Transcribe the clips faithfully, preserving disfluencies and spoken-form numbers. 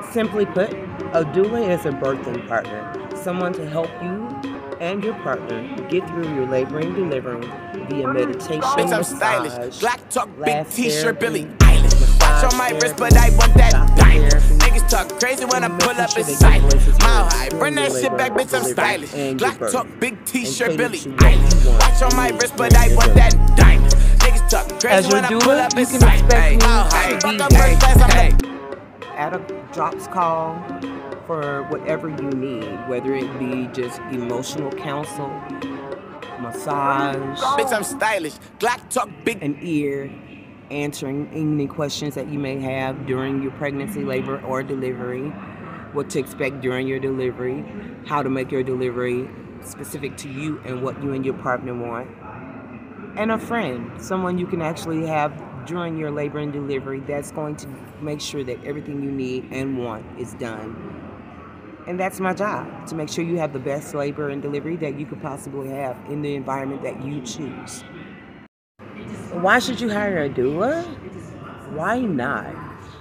Simply put, a doula is a birthing partner, someone to help you and your partner get through your labor and delivering via meditation, Bitch, I'm massage, stylish. Black talk, big laugh t-shirt, therapy, Billie Eilish. Watch on my wrist, but I want that diamond. Niggas talk crazy when I pull up in sight. Mile high, bring that shit back, bitch, I'm stylish. Black talk, big t-shirt, Billie Eilish. Watch on my wrist, but I want that diamond. Niggas talk crazy when I pull up in sight. Mile high, fuck up first class, I'm the at a drops call for whatever you need, whether it be just emotional counsel, massage, bitch, I'm stylish. Glock talk, big an ear, answering any questions that you may have during your pregnancy, labor, or delivery, what to expect during your delivery, how to make your delivery specific to you and what you and your partner want, and a friend, someone you can actually have during your labor and delivery that's going to make sure that everything you need and want is done. And that's my job, to make sure you have the best labor and delivery that you could possibly have in the environment that you choose. Why should you hire a doula? Why not?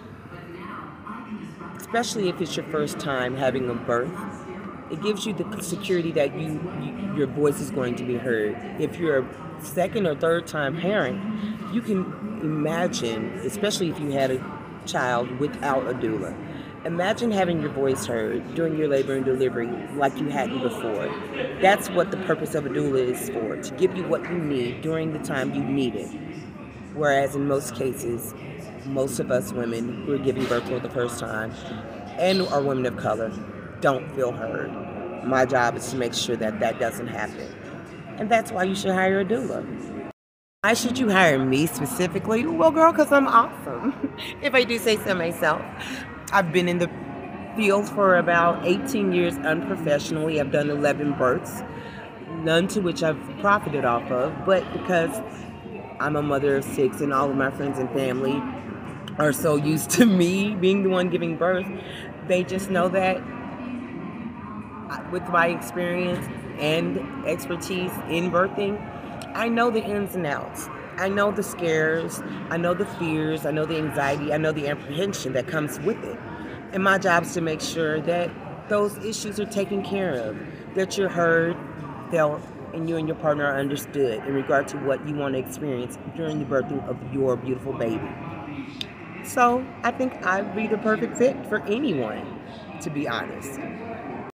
Especially if it's your first time having a birth. It gives you the security that you, you your voice is going to be heard. If you're a second or third time parent, you can imagine, especially if you had a child without a doula, imagine having your voice heard during your labor and delivery like you hadn't before. That's what the purpose of a doula is for, to give you what you need during the time you need it. Whereas in most cases, most of us women who are giving birth for the first time and are women of color don't feel heard. My job is to make sure that that doesn't happen. And that's why you should hire a doula. Why should you hire me specifically? Well, girl, because I'm awesome. If I do say so myself. I've been in the field for about eighteen years unprofessionally. I've done eleven births, none to which I've profited off of, but because I'm a mother of six and all of my friends and family are so used to me being the one giving birth, they just know that with my experience and expertise in birthing, I know the ins and outs. I know the scares, I know the fears, I know the anxiety, I know the apprehension that comes with it. And my job is to make sure that those issues are taken care of, that you're heard, felt, and you and your partner are understood in regard to what you want to experience during the birthing of your beautiful baby. So I think I'd be the perfect fit for anyone, to be honest.